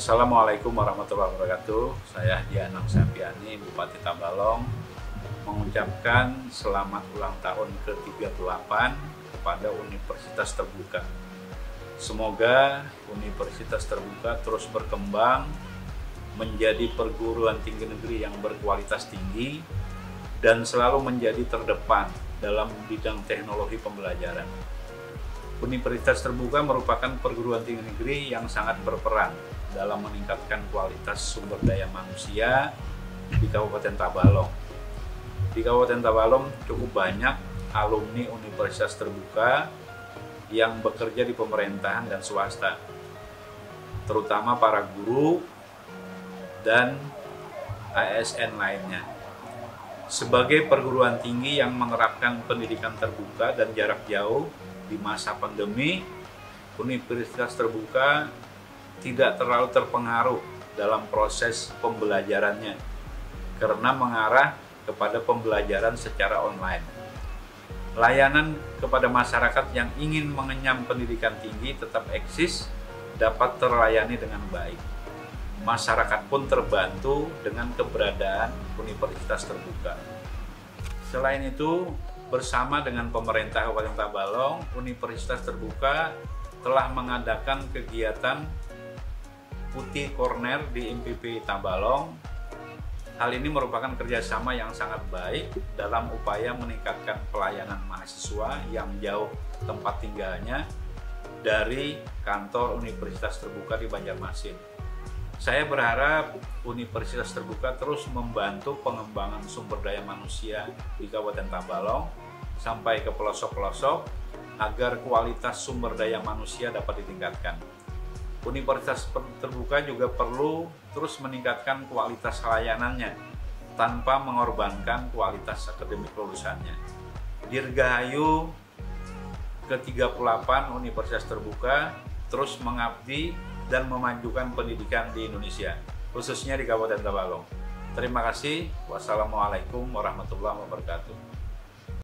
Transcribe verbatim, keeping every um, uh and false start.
Assalamualaikum warahmatullahi wabarakatuh. Saya Dianang Sapiani, Bupati Tabalong, mengucapkan selamat ulang tahun ke tiga puluh delapan kepada Universitas Terbuka. Semoga Universitas Terbuka terus berkembang menjadi perguruan tinggi negeri yang berkualitas tinggi dan selalu menjadi terdepan dalam bidang teknologi pembelajaran. Universitas Terbuka merupakan perguruan tinggi negeri yang sangat berperan dalam meningkatkan kualitas sumber daya manusia di Kabupaten Tabalong. Di Kabupaten Tabalong cukup banyak alumni Universitas Terbuka yang bekerja di pemerintahan dan swasta, terutama para guru dan A S N lainnya. Sebagai perguruan tinggi yang menerapkan pendidikan terbuka dan jarak jauh di masa pandemi, Universitas Terbuka tidak terlalu terpengaruh dalam proses pembelajarannya karena mengarah kepada pembelajaran secara online. Layanan kepada masyarakat yang ingin mengenyam pendidikan tinggi tetap eksis, dapat terlayani dengan baik. Masyarakat pun terbantu dengan keberadaan Universitas Terbuka. Selain itu, bersama dengan pemerintah Kabupaten Tabalong, Universitas Terbuka telah mengadakan kegiatan Putih Corner di M P P Tabalong. Hal ini merupakan kerjasama yang sangat baik dalam upaya meningkatkan pelayanan mahasiswa yang jauh tempat tinggalnya dari kantor Universitas Terbuka di Banjarmasin. Saya berharap Universitas Terbuka terus membantu pengembangan sumber daya manusia di Kabupaten Tabalong sampai ke pelosok-pelosok agar kualitas sumber daya manusia dapat ditingkatkan. Universitas Terbuka juga perlu terus meningkatkan kualitas layanannya tanpa mengorbankan kualitas akademik lulusannya. Dirgahayu ke tiga puluh delapan Universitas Terbuka terus mengabdi dan memajukan pendidikan di Indonesia, khususnya di Kabupaten Tabalong. Terima kasih. Wassalamualaikum warahmatullahi wabarakatuh.